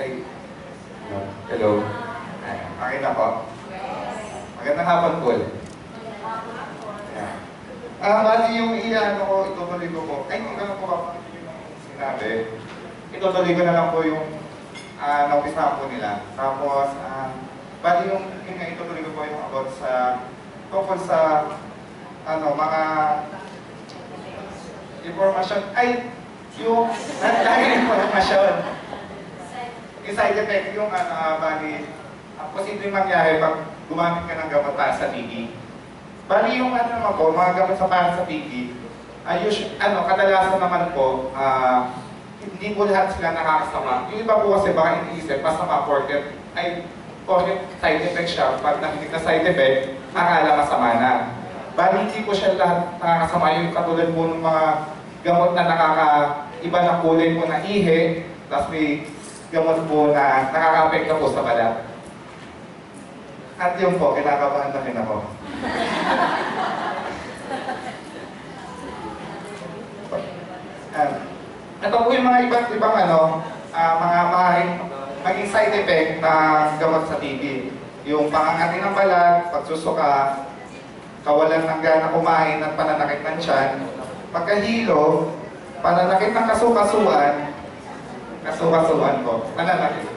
Ay, hello. Ay, okay na po. Magandang hapon po. Bali yung iano ko, itutuloy ko po. Ay, hindi ko na po sinabi. Itutuloy ko na lang po yung naupisahan po nila. Tapos, bali yung itutuloy ko po yung about sa tungkol sa mga informasyon. Ay, yung informasyon. Yung side effect, yung bali, ang posibleng mangyari pag gumamit ka ng gamot para sa TB. Bali yung naman po, mga gamot sa para sa TB, kadalasan naman po, hindi po lahat sila nakakasama. Yung iba po kasi baka iniisip, masama porket side effect siya. Pag nakikita side effect, akala masama na. Bali hindi po siya lahat nakakasama. Yung katulad po ng mga gamot na iba na kulay po na ihi, tapos may gamot po na nakaka-apekto po sa balat. At yun po, kinakabahan na rin ako. Ito po yung mga ibang mga maaaring maging side effect na gamot sa TB. Yung pangangati ng balat, pagsusuka, kawalan ng gana kumain at pananakit ng tiyan, pagkahilo, pananakit ng kasukasuan po, pananakit.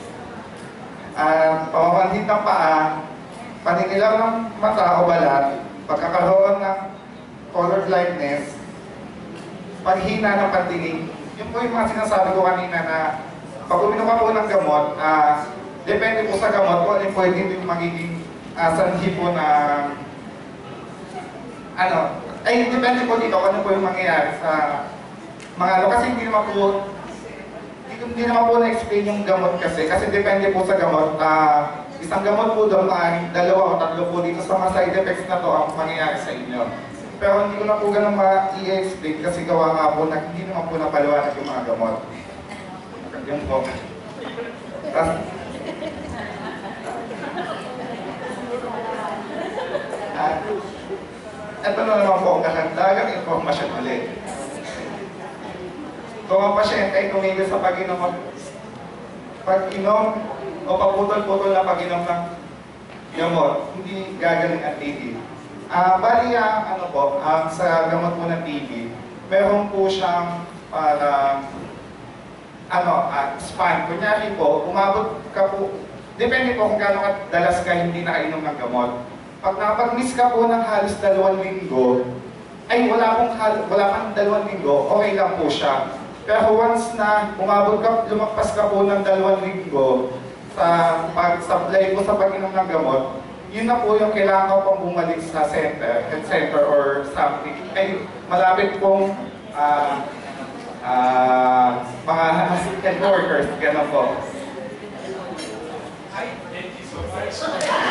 Pamamanhid ng paa, paninilaw ng mata o balat, pagkakaroon ng color blindness, paghina ng pantingin. Yun po yung mga sinasabi ko kanina na pag uminom ka po ng gamot, depende po sa gamot kung alin pwede yung magiging sanhi po na depende po dito kung ano po yung mangyayari sa mga kasi hindi naman po na-explain yung gamot kasi depende po sa gamot. Isang gamot po doon, dalawa o tatlo po dito sa mga side effects na to ang mangyayari sa inyo. Pero hindi ko na po ganun ma-i-explain kasi gawa nga po na hindi naman po napaliwanag yung mga gamot. Yun po. Ito na naman po ang kahandagang informasyon ulit. Kung ang pasyente ay tumigil sa pag-inom o paputol-putol na pag-inom ng gamot, hindi gagaling ang TB. Bali sa gamot po ng TB, meron po siyang span. Kunyari po, umabot ka po, depende po kung gaano kadalas ka hindi nakainom ng gamot. Pag nakapag-miss ka po ng halos 2 linggo, wala pang 2 linggo, okay lang po siya. Pero once na lumagpas ka po ng 2 linggo sa pag-supply po sa pag-inom ng gamot, yun na po yung kailangan ko pang bumalik sa health center or something. Malapit pong mga health workers, gano'n po. Hi, thank you so much.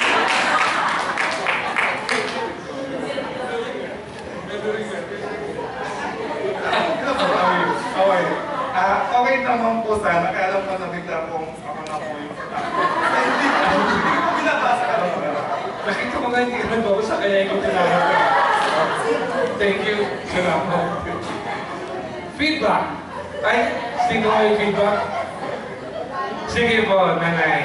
Okay naman po sana, kaya alam ko na bigla pong ako na po yung hindi ko binabasa ka lang. Nakita ko nga hindi naman ba sa kaya yung tinanong ko. Thank you. Salamat. Feedback. Ay, sino may feedback? Sige po, nanay.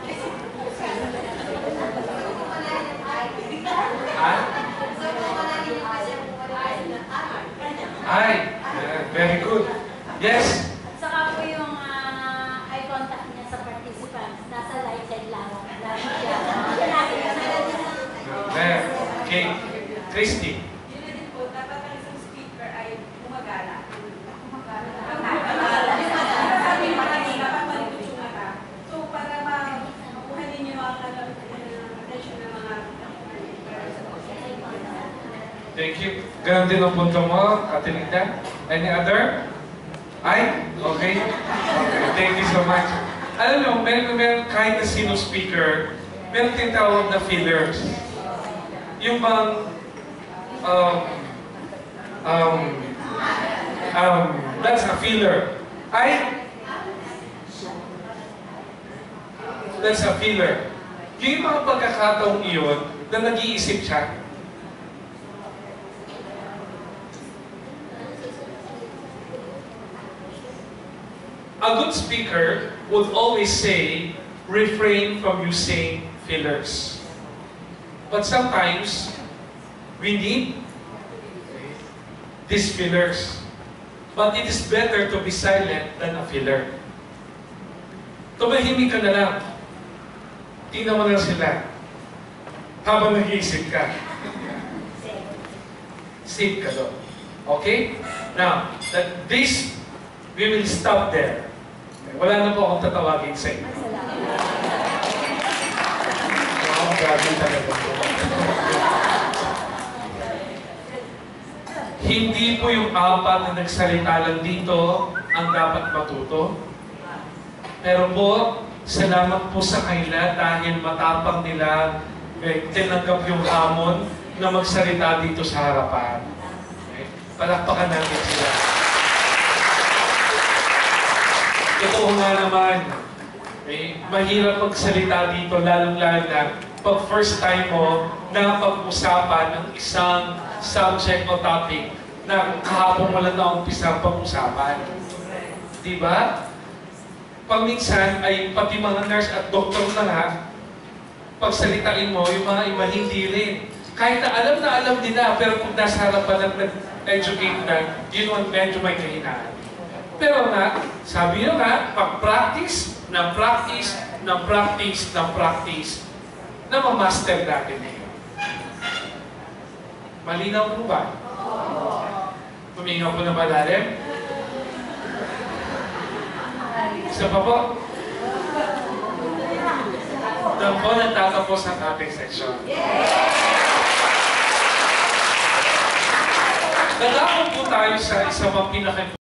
Ay, very good. Yes? Saka po yung eye contact niya sa participants, nasa light side lang. Okay. Christy. Yun din po, dapat ang isang speaker ay gumagala. Sabi mo kanina, dapat malikot yung mata. So, para makuha ninyo ang attention ng mga Thank you. Ganon din ang punto mo, Ate Linda. Any other? Ay? Okay. Thank you so much. Alam mo, meron kahit na sino speaker, meron tinatawag na fillers. Yung bang, that's a filler. Ay? That's a filler. Yung mga pagkakataong iyon na nag-iisip siya, A good speaker would always say, refrain from using fillers. But sometimes, we need these fillers. But it is better to be silent than a filler. Tumahimik ka na lang. Tingnan mo lang sila. Habang nag-iisip ka. Save ka doon. Okay? Now, we will stop there. Wala na po akong tatawagin sa inyo. Wow, grabe talaga po. Hindi po yung apat na nagsalita lang dito ang dapat matuto. Pero po, salamat po sa kanila dahil matapang nila tinanggap yung hamon na magsalita dito sa harapan. Okay? Palakpakan natin sila. Totoo nga naman, mahirap magsalita dito, lalong-lalo na pag first time mo na pag-usapan ng isang subject o topic na kahapon mo lang na-umpisa pag-usapan. Diba? Pag minsan ay pati mga nurse at doktor na nga, pagsalitain mo, yung mga iba hindi rin. Kahit na alam nila, pero kung nasa harapan ng nag-educate na, yun ang medyo may kahinaan. Pero nga, sabi nyo nga, pag-practice, ng practice, ng practice, ng practice, na ma-master natin ngayon. Malinaw po ba? Huminga po na malalim. Isa pa po. Doon po natatapos ang ating section. Natapos po tayo sa isang mga pinaka